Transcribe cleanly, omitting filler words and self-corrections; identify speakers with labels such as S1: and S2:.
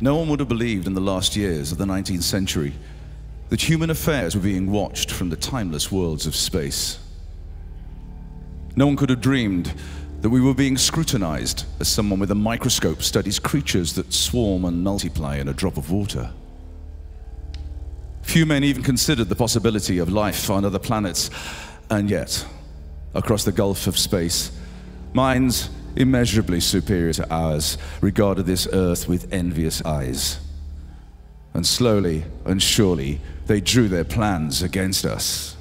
S1: No one would have believed in the last years of the 19th century that human affairs were being watched from the timeless worlds of space. No one could have dreamed that we were being scrutinized as someone with a microscope studies creatures that swarm and multiply in a drop of water. Few men even considered the possibility of life on other planets, and yet, across the gulf of space, minds immeasurably superior to ours regarded this Earth with envious eyes. And slowly and surely, they drew their plans against us.